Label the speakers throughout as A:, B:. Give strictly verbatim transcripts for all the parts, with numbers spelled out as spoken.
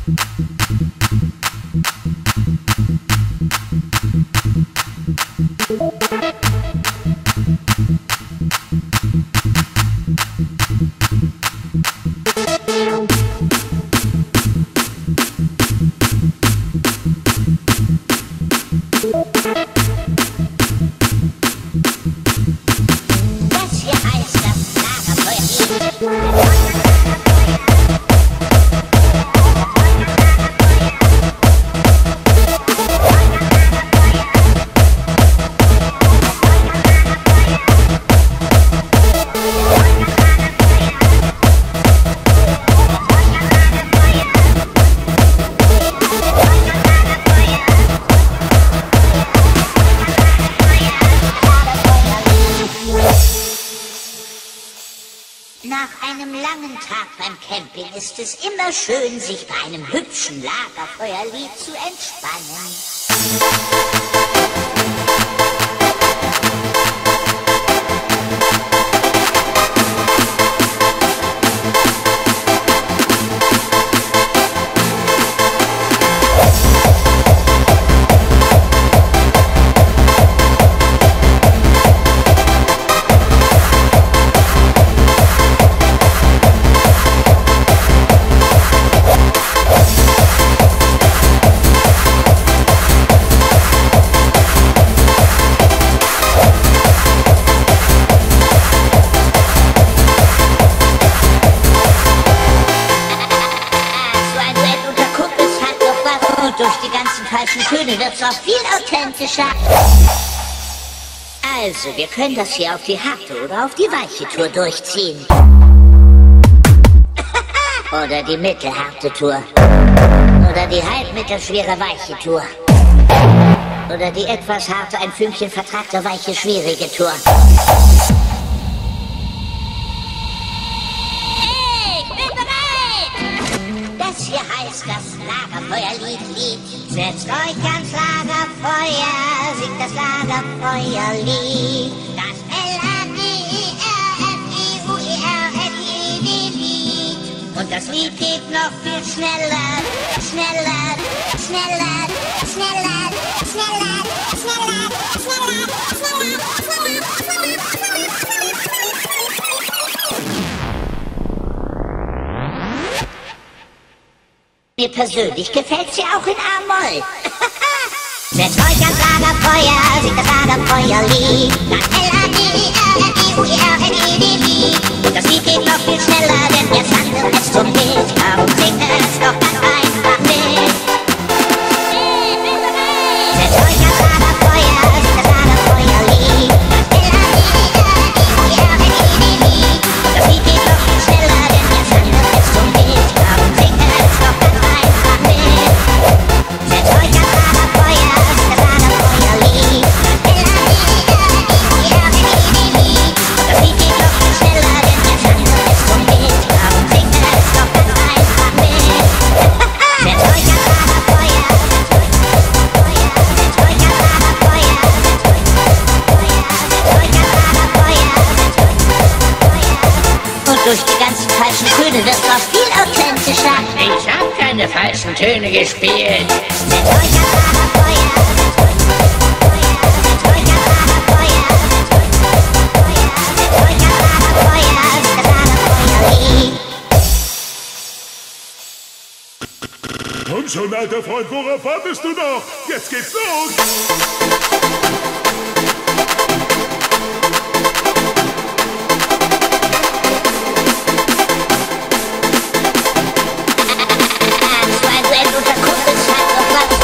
A: Nach einem langen Tag beim Camping ist es immer schön, sich bei einem hübschen Lagerfeuerlied zu entspannen. Durch die ganzen falschen Töne wird's auch viel authentischer. Also, wir können das hier auf die harte oder auf die weiche Tour durchziehen. Oder die mittelharte Tour. Oder die halbmittelschwere weiche Tour. Oder die etwas harte, ein Fünkchen vertragte weiche schwierige Tour. Hey, ich bin bereit! Das hier heißt das Lagerfeuerlied, Lied. Setzt euch ans Lagerfeuer, singt das Lagerfeuerlied. Das L A G E R F E U E R L I E D Lied. Und das Lied geht noch viel schneller, schneller, schneller, schneller, schneller, schneller, schneller, schneller, schneller, schneller. Mir persönlich gefällt's ja auch in A-Moll. Setzt euch ans Lagerfeuer, singt das Lagerfeuerlied. Das L A G E R F E U E R L I E D Lied. Und das Lied geht noch viel schneller, denn jetzt handelt es zum Bild. Darum singt es doch ganz einfach mit. Setzt euch ans Lagerfeuer, singt das Lagerfeuerlied. Das L A G E R F E U E R L I E D Lied. Und das Lied geht noch viel schneller, denn jetzt handelt es zum Bild. Darum singt es doch ganz einfach mit. Setzt euch ans Lagerfeuer, singt das Lagerfeuerlied. Das L A G E R F E U E R L I E D Lied. Und das Lied geht noch viel schneller, denn jetzt handelt es zum Bild. Darum singt es doch ganz einfach mit. Setzt euch ans Lagerfeuer, setzt euch ans Lagerfeuer, setzt euch ans Lagerfeuer, setzt euch ans Lagerfeuer, setzt euch ans Lagerfeuer, setzt euch ans Lagerfeuer. Und durch die ganzen falschen Töne wird's noch viel authentischer.
B: Ich hab keine falschen Töne gespielt.
A: Setzt euch ans Lagerfeuer, setzt euch ans Lagerfeuer, setzt euch ans Lagerfeuer, setzt euch ans Lagerfeuer, setzt euch ans Lagerfeuer, singt das Lagerfeuerlied.
C: Komm schon, alter Freund, worauf wartest du noch? Jetzt geht's los!
A: So ein Duell unter Kumpels hat doch was.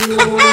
A: Thank you.